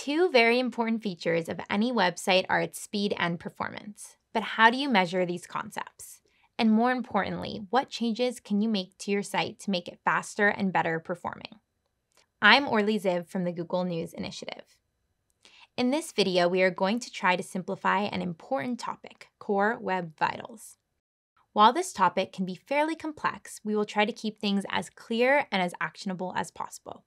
Two very important features of any website are its speed and performance. But how do you measure these concepts? And more importantly, what changes can you make to your site to make it faster and better performing? I'm Orly Ziv from the Google News Initiative. In this video, we are going to try to simplify an important topic, Core Web Vitals. While this topic can be fairly complex, we will try to keep things as clear and as actionable as possible.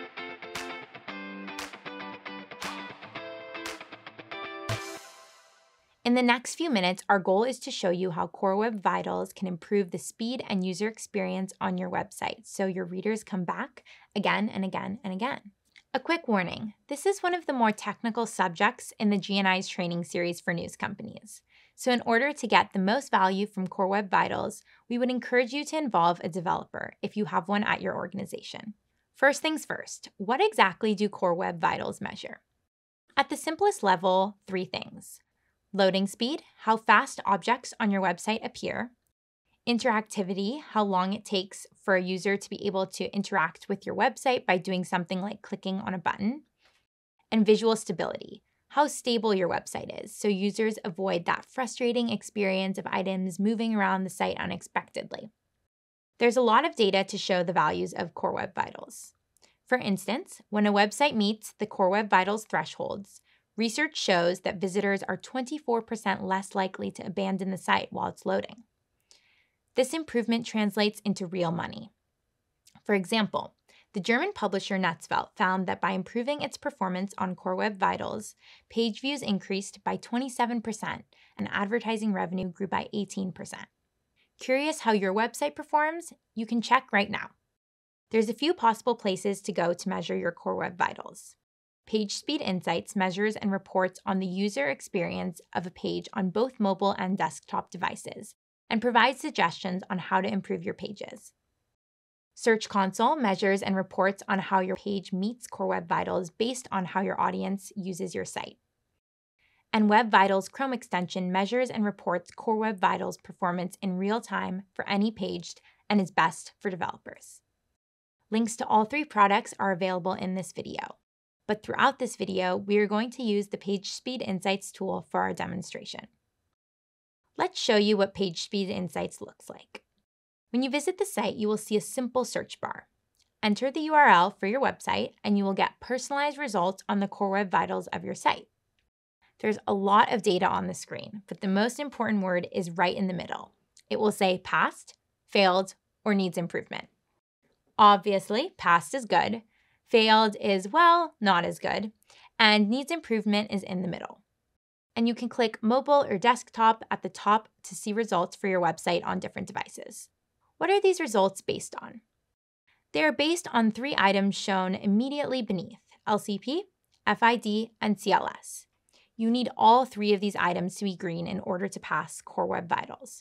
In the next few minutes, our goal is to show you how Core Web Vitals can improve the speed and user experience on your website so your readers come back again and again and again. A quick warning, this is one of the more technical subjects in the GNI's training series for news companies. So in order to get the most value from Core Web Vitals, we would encourage you to involve a developer if you have one at your organization. First things first, what exactly do Core Web Vitals measure? At the simplest level, 3 things. Loading speed, how fast objects on your website appear. Interactivity, how long it takes for a user to be able to interact with your website by doing something like clicking on a button. And visual stability, how stable your website is, so users avoid that frustrating experience of items moving around the site unexpectedly. There's a lot of data to show the values of Core Web Vitals. For instance, when a website meets the Core Web Vitals thresholds, research shows that visitors are 24% less likely to abandon the site while it's loading. This improvement translates into real money. For example, the German publisher Netzwelt found that by improving its performance on Core Web Vitals, page views increased by 27% and advertising revenue grew by 18%. Curious how your website performs? You can check right now. There's a few possible places to go to measure your Core Web Vitals. PageSpeed Insights measures and reports on the user experience of a page on both mobile and desktop devices and provides suggestions on how to improve your pages. Search Console measures and reports on how your page meets Core Web Vitals based on how your audience uses your site. And Web Vitals Chrome extension measures and reports Core Web Vitals performance in real time for any page and is best for developers. Links to all 3 products are available in this video. But throughout this video, we are going to use the PageSpeed Insights tool for our demonstration. Let's show you what PageSpeed Insights looks like. When you visit the site, you will see a simple search bar. Enter the URL for your website, and you will get personalized results on the Core Web Vitals of your site. There's a lot of data on the screen, but the most important word is right in the middle. It will say passed, failed, or needs improvement. Obviously, passed is good. Failed is, well, not as good, and needs improvement is in the middle. And you can click mobile or desktop at the top to see results for your website on different devices. What are these results based on? They are based on 3 items shown immediately beneath: LCP, FID, and CLS. You need all 3 of these items to be green in order to pass Core Web Vitals.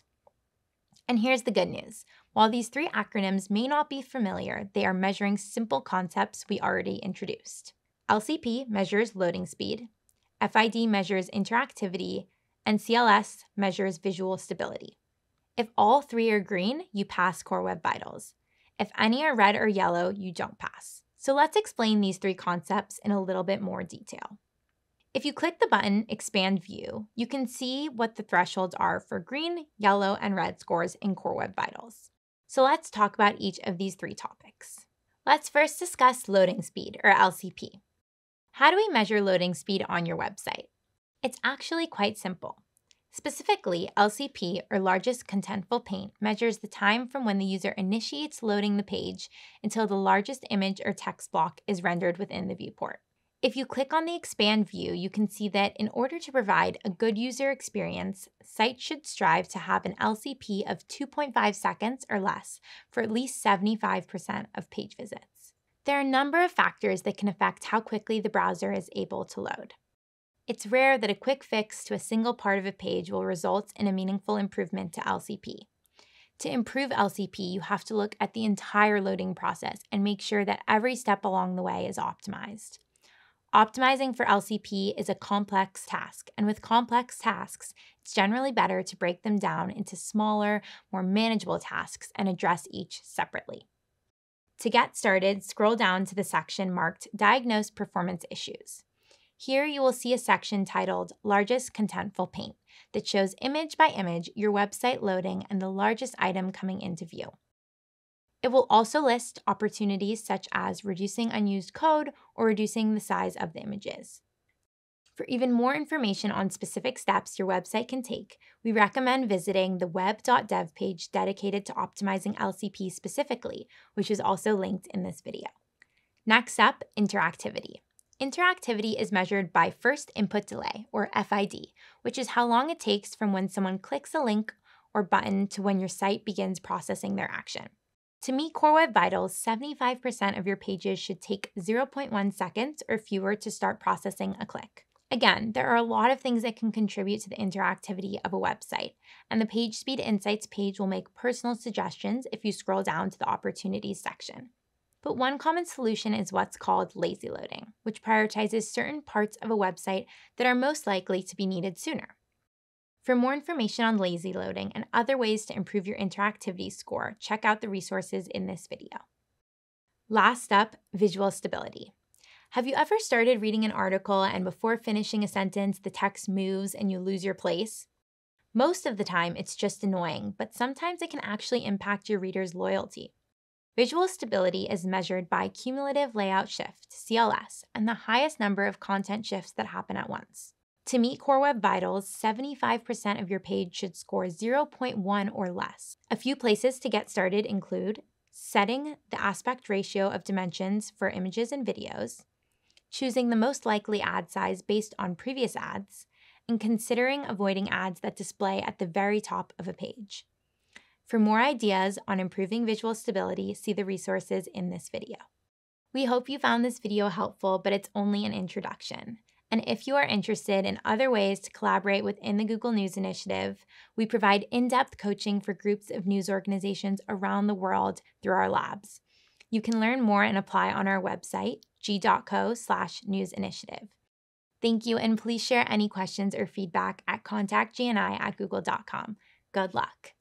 And here's the good news. While these 3 acronyms may not be familiar, they are measuring simple concepts we already introduced. LCP measures loading speed, FID measures interactivity, and CLS measures visual stability. If all 3 are green, you pass Core Web Vitals. If any are red or yellow, you don't pass. So let's explain these 3 concepts in a little bit more detail. If you click the button Expand View, you can see what the thresholds are for green, yellow, and red scores in Core Web Vitals. So let's talk about each of these 3 topics. Let's first discuss loading speed, or LCP. How do we measure loading speed on your website? It's actually quite simple. Specifically, LCP, or largest contentful paint, measures the time from when the user initiates loading the page until the largest image or text block is rendered within the viewport. If you click on the Expand View, you can see that in order to provide a good user experience, sites should strive to have an LCP of 2.5 seconds or less for at least 75% of page visits. There are a number of factors that can affect how quickly the browser is able to load. It's rare that a quick fix to a single part of a page will result in a meaningful improvement to LCP. To improve LCP, you have to look at the entire loading process and make sure that every step along the way is optimized. Optimizing for LCP is a complex task, and with complex tasks, it's generally better to break them down into smaller, more manageable tasks and address each separately. To get started, scroll down to the section marked Diagnose Performance Issues. Here you will see a section titled Largest Contentful Paint that shows image by image your website loading and the largest item coming into view. It will also list opportunities such as reducing unused code or reducing the size of the images. For even more information on specific steps your website can take, we recommend visiting the web.dev page dedicated to optimizing LCP specifically, which is also linked in this video. Next up, interactivity. Interactivity is measured by first input delay, or FID, which is how long it takes from when someone clicks a link or button to when your site begins processing their action. To meet Core Web Vitals, 75% of your pages should take 0.1 seconds or fewer to start processing a click. Again, there are a lot of things that can contribute to the interactivity of a website, and the Page Speed Insights page will make personal suggestions if you scroll down to the Opportunities section. But one common solution is what's called lazy loading, which prioritizes certain parts of a website that are most likely to be needed sooner. For more information on lazy loading and other ways to improve your interactivity score, check out the resources in this video. Last up, visual stability. Have you ever started reading an article and before finishing a sentence, the text moves and you lose your place? Most of the time, it's just annoying, but sometimes it can actually impact your readers' loyalty. Visual stability is measured by cumulative layout shift, CLS, and the highest number of content shifts that happen at once. To meet Core Web Vitals, 75% of your page should score 0.1 or less. A few places to get started include setting the aspect ratio of dimensions for images and videos, choosing the most likely ad size based on previous ads, and considering avoiding ads that display at the very top of a page. For more ideas on improving visual stability, see the resources in this video. We hope you found this video helpful, but it's only an introduction. And if you are interested in other ways to collaborate within the Google News Initiative, we provide in-depth coaching for groups of news organizations around the world through our labs. You can learn more and apply on our website, g.co/newsinitiative. Thank you, and please share any questions or feedback at contactgni@google.com. Good luck.